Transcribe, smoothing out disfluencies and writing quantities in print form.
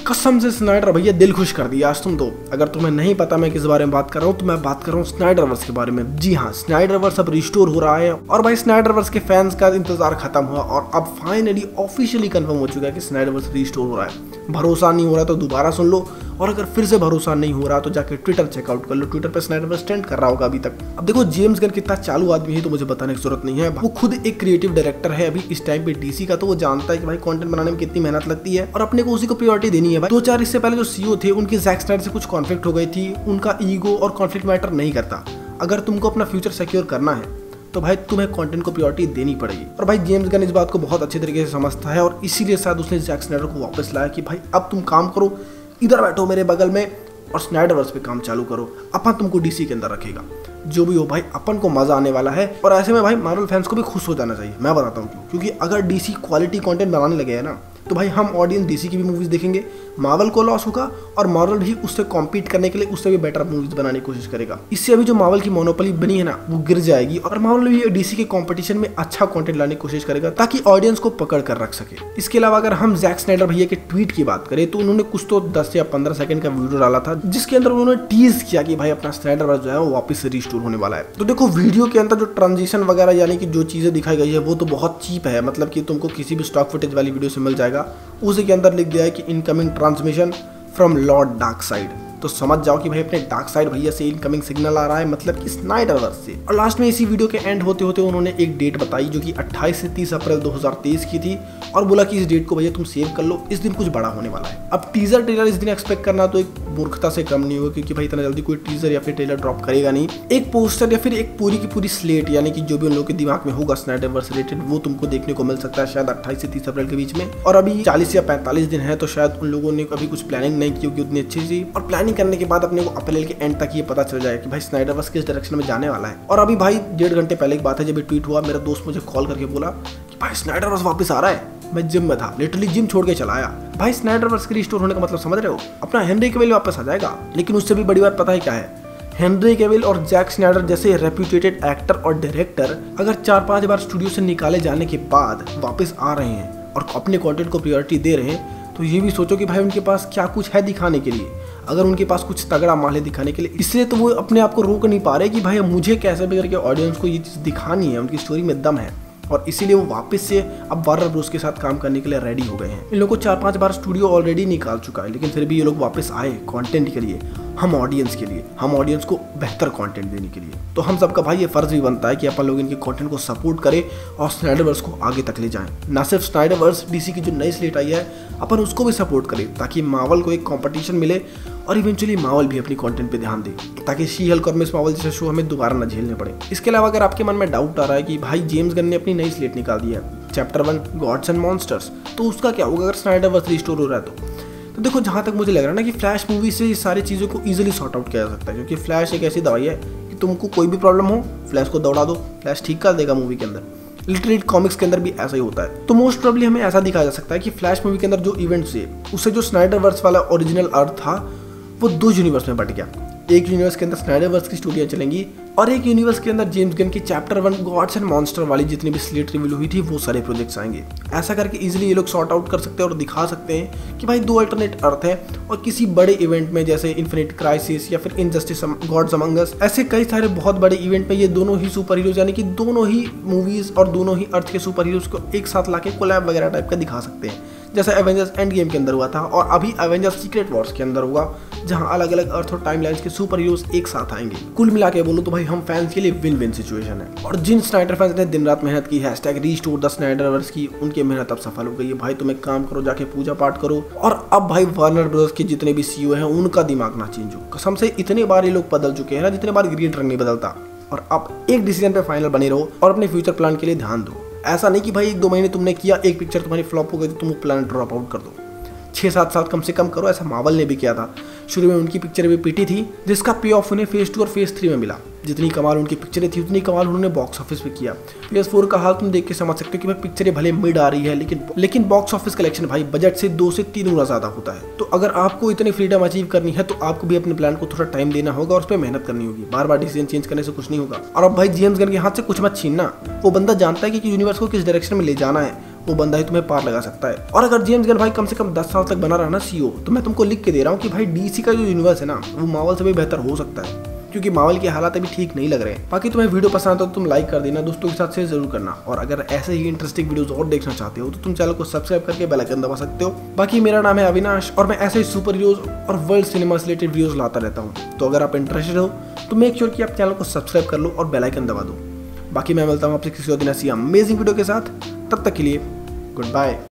कसम से स्नाइडर भैया दिल खुश कर दिया आज तुम तो। अगर तुम्हें नहीं पता मैं किस बारे में बात कर रहा हूँ तो मैं बात कर रहा हूँ स्नाइडरवर्स के बारे में। जी हाँ, स्नाइडरवर्स अब रिस्टोर हो रहा है और भाई स्नाइडरवर्स के फैंस का इंतजार खत्म हुआ और अब फाइनली ऑफिशियली कंफर्म हो चुका है कि स्नाइडरवर्स रिस्टोर हो रहा है। भरोसा नहीं हो रहा तो दोबारा सुन लो, और अगर फिर से भरोसा नहीं हो रहा तो जाके ट्विटर चेकआउट कर लो। ट्विटर पे स्नाइडरवर्स ट्रेंड कर रहा होगा अभी तक। अब देखो, जेम्स गन कितना चालू आदमी है तो मुझे बताने की जरूरत नहीं है। वो खुद एक क्रिएटिव डायरेक्टर है अभी इस टाइम पे डीसी का, तो वो जानता है कि भाई कंटेंट बनाने में कितनी मेहनत लगती है और अपने को उसी को प्रायोरिटी देनी है। भाई 2-4 इससे पहले जो सीईओ थे उनकी जैक स्नाइडर से कुछ कॉन्फ्लिक्ट हो गई थी। उनका ईगो और कॉन्फ्लिक्ट मैटर नहीं करता। अगर तुमको अपना फ्यूचर सिक्योर करना है तो भाई तुम्हें कंटेंट को प्रायोरिटी देनी पड़ेगी। और भाई जेम्स गन इस बात को बहुत अच्छे तरीके से समझता है और इसीलिए शायद उसने जैक स्नाइडर को वापस लाया कि भाई अब तुम काम करो, इधर बैठो मेरे बगल में और स्नाइडरवर्स पे काम चालू करो। अपन तुमको डीसी के अंदर रखेगा। जो भी हो भाई, अपन को मजा आने वाला है। और ऐसे में भाई मार्वल फैंस को भी खुश हो जाना चाहिए। मैं बताता हूँ क्यों। क्योंकि अगर डीसी क्वालिटी कंटेंट बनाने लगे है ना तो भाई हम ऑडियंस डीसी की भी मूवीज देखेंगे, मार्वल को लॉस होगा और मार्वल भी उससे कॉम्पीट करने के लिए उससे भी बेटर मूवीज बनाने की कोशिश करेगा। इससे अभी जो मार्वल की मोनोपोली बनी है ना वो गिर जाएगी और मार्वल भी डीसी के कंपटीशन में अच्छा कंटेंट लाने की कोशिश करेगा ताकि ऑडियंस को पकड़ कर रख सके। इसके अलावा अगर हम जैक स्नाइडर भैया के ट्वीट की बात करें तो उन्होंने कुछ तो 10 या 15 सेकंड का वीडियो डाला था जिसके अंदर उन्होंने टीज किया कि भाई अपना स्नाइडरवर्स जो है वो वापस से रिस्टोर होने वाला है। तो देखो, वीडियो के अंदर जो ट्रांजिशन वगैरह यानी कि जो चीजें दिखाई गई है वो तो बहुत चीप है। मतलब कि तुमको किसी भी स्टॉक फुटेज वाली वीडियो से मिल जाएगा। उसी के अंदर लिख दिया है कि incoming transmission from Lord Darkseid. तो समझ जाओ कि भाई अपने डार्कसाइड भैया से इनकमिंग सिग्नल आ रहा है, मतलब कि स्नाइडरवर्स से। और लास्ट में इसी वीडियो के एंड होते होते उन्होंने एक डेट बताई जो कि 28 से 30 अप्रैल 2023 की थी और बोला कि इस डेट को भैया तुम सेव कर लो, इस दिन कुछ बड़ा होने वाला है। अब टीजर ट्रेलर इस दिन एक्सपेक्ट करना तो एक मूर्खता से कम नहीं होगा क्योंकि भाई इतना जल्दी कोई टीजर या फिर ट्रेलर ड्रॉप करेगा नहीं। एक पोस्टर या फिर एक पूरी की पूरी स्लेट यानी कि जो भी उन लोगों के दिमाग में होगा स्नाइडरवर्स रिलेटेड वो तुमको देखने को मिल सकता है शायद 28 से 30 अप्रैल के बीच में। और अभी 40 या 45 दिन है तो शायद उन लोगों ने कभी कुछ प्लानिंग नहीं की होगी उतनी अच्छी सी। और प्लानिंग करने के बाद अपने को अप्रैल के एंड तक ये पता चल जाए कि भाई स्नाइडरवर्स किस डायरेक्शन में जाने वाला है। और अभी भाई 1.5 घंटे पहले की बात है जब ये ट्वीट हुआ, मेरा दोस्त मुझे कॉल करके बोला कि भाई स्नाइडरवर्स वापस आ रहा है। मैं जिम में था, लिटरली जिम छोड़ के चला आया। भाई स्नाइडरवर्स के रिस्टोर होने का मतलब समझ रहे हो? अपना हेनरी कैविल वापस आ जाएगा। लेकिन उससे भी बड़ी बात पता है क्या है? हेनरी कैविल और जैक स्नाइडर जैसे रेप्यूटेड एक्टर और डायरेक्टर अगर 4-5 बार स्टूडियो से निकाले जाने के बाद वापस आ रहे हैं और अपने कंटेंट को प्रायोरिटी दे रहे हैं तो ये भी सोचो कि भाई उनके पास क्या कुछ है दिखाने के लिए। अगर उनके पास कुछ तगड़ा माल है दिखाने के लिए, इसलिए तो वो अपने आप को रोक नहीं पा रहे कि भाई मुझे कैसे भी करके ऑडियंस को ये चीज़ दिखानी है, उनकी स्टोरी में दम है। और इसीलिए वो वापस से अब वार्नर ब्रोस के साथ काम करने के लिए रेडी हो गए हैं। इन लोगों को 4-5 बार स्टूडियो ऑलरेडी निकाल चुका है लेकिन फिर भी ये लोग वापस आए कंटेंट के लिए, हम ऑडियंस के लिए, हम ऑडियंस को बेहतर कंटेंट देने के लिए। तो हम सबका भाई ये फर्ज भी बनता है कि अपन लोग इनके कंटेंट को सपोर्ट करें और स्नाइडरवर्स को आगे तक ले जाएं। ना सिर्फ स्नाइडरवर्स, डीसी की जो नई स्लेट आई है अपन उसको भी सपोर्ट करें ताकि मार्वल को एक कंपटीशन मिले और इवेंचुअली मार्वल भी अपनी कंटेंट पे ध्यान दे ताकि शी हल्क और मिस मार्वल जैसे शो हमें दोबारा न झेलने पड़े। इसके अलावा अगर आपके मन में डाउट आ रहा है कि भाई जेम्स गन ने अपनी नई स्लेट निकाल दी है चैप्टर 1 गॉड्स एंड मॉन्स्टर्स, तो उसका क्या होगा अगर स्नाइडरवर्स रिस्टोर हो रहा है तो देखो, जहाँ तक मुझे लग रहा है ना कि फ्लैश मूवी से ये सारी चीज़ों को इजीली सॉर्ट आउट किया जा सकता है क्योंकि फ्लैश एक ऐसी दवाई है कि तुमको कोई भी प्रॉब्लम हो फ्लैश को दौड़ा दो, फ्लैश ठीक कर देगा मूवी के अंदर। लिटरली कॉमिक्स के अंदर भी ऐसा ही होता है। तो मोस्ट प्रोबेबली हमें ऐसा दिखाया जा सकता है कि फ्लैश मूवी के अंदर जो इवेंट्स है उससे जो स्नाइडरवर्स वाला ओरिजिनल अर्थ था वो 2 यूनिवर्स में बट गया। एक यूनिवर्स के अंदर स्नाइडरवर्स की स्टोरियां चलेंगी और एक यूनिवर्स के अंदर जेम्स गन की चैप्टर 1 गॉड्स एंड मॉन्स्टर वाली जितनी भी स्लेट रिवील हुई थी वो सारे प्रोजेक्ट्स आएंगे। ऐसा करके इजीली ये लोग सॉर्ट आउट कर सकते हैं और दिखा सकते हैं कि भाई 2 अल्टरनेट अर्थ है और किसी बड़े इवेंट में जैसे इन्फिनिट क्राइसिस या फिर इनजस्टिस गॉड्स अमंग अस, ऐसे कई सारे बहुत बड़े इवेंट में ये दोनों ही सुपर हीरोज यानी कि दोनों ही मूवीज और दोनों ही अर्थ के सुपर हीरोज को एक साथ लाके कोलैब वगैरह टाइप का दिखा सकते हैं जैसा एवेंजर्स एंड गेम के अंदर हुआ था और अभी एवेंजर्स सीक्रेट वॉर्स के अंदर हुआ जहां अलग अलग अर्थ और टाइमलाइंस के सुपर हीरोज एक साथ आएंगे। कुल मिला के बोलूं तो भाई हम फैंस के लिए विन विन सिचुएशन है। और जिन स्नाइडर फैंस ने दिन रात मेहनत की #रिस्टोर द स्नाइडरवर्स की, उनकी मेहनत अब सफल हो गई है। भाई तुम एक काम करो, जाके पूजा पाठ करो और अब भाई वार्नर ब्रदर्स के जितने भी सीईओ हैं उनका दिमाग ना चेंज हो। कसम से इतने बार ये लोग बदल चुके हैं ना जितने बार ग्रीन रंग नहीं बदलता। और अब एक डिसीजन पे फाइनल बने रहो और अपने फ्यूचर प्लान के लिए ध्यान दो। ऐसा नहीं कि भाई 1-2 महीने तुमने किया, एक पिक्चर तुम्हारी फ्लॉप हो गई तो तुम प्लान ड्रॉप आउट कर दो। 6-7 साल कम से कम करो। ऐसा मार्वल ने भी किया था। शुरू में उनकी पिक्चर भी पीटी थी जिसका पे ऑफ उन्हें फेज 2 और फेज 3 में मिला। जितनी कमाल उनकी पिक्चरें थी उतनी कमाल उन्होंने बॉक्स ऑफिस पे किया। PS4 का हाल तुम देख के समझ सकते हो कि भाई पिक्चरें भले मिड आ रही है लेकिन बॉक्स ऑफिस कलेक्शन भाई बजट से 2 से 3 गुना ज्यादा होता है। तो अगर आपको इतनी फ्रीडम अचीव करनी है तो आपको भी अपने प्लान को थोड़ा टाइम देना होगा और उस पर मेहनत करनी होगी। बार बार डिसीजन चेंज करने से कुछ नहीं होगा। और अब भाई जेम्स गन के हाथ से कुछ मत छीनना। वो बंदा जानता है कि यूनिवर्स को किस डायरेक्शन में ले जाना है वो बंदा ही तुम्हें पार लगा सकता है। और अगर जेम्स गन भाई कम से कम 10 साल तक बना रहा ना सीईओ, तो मैं तुमको लिख के दे रहा हूँ कि भाई डीसी का जो यूनिवर्स है ना वो मार्वल से भी बेहतर हो सकता है, क्योंकि मार्वल के हालात अभी ठीक नहीं लग रहे हैं। बाकी तुम्हें वीडियो पसंद आता तो तुम लाइक कर देना, दोस्तों के साथ शेयर जरूर करना, और अगर ऐसे ही इंटरेस्टिंग वीडियोस और देखना चाहते हो तो तुम चैनल को सब्सक्राइब करके बेल आइकन दबा सकते हो। बाकी मेरा नाम है अविनाश और मैं ऐसे ही सुपर हीरोज और वर्ल्ड सिनेमा से रिलेटेड वीडियोस लाता रहता हूँ। तो अगर आप इंटरेस्टेड हो तो मेक श्योर कि आप चैनल को सब्सक्राइब कर लो और बेल आइकन दबा दो। बाकी मैं मिलता हूँ आपसे किसी और दिन ऐसी अमेजिंग वीडियो के साथ, तब तक के लिए गुड बाय।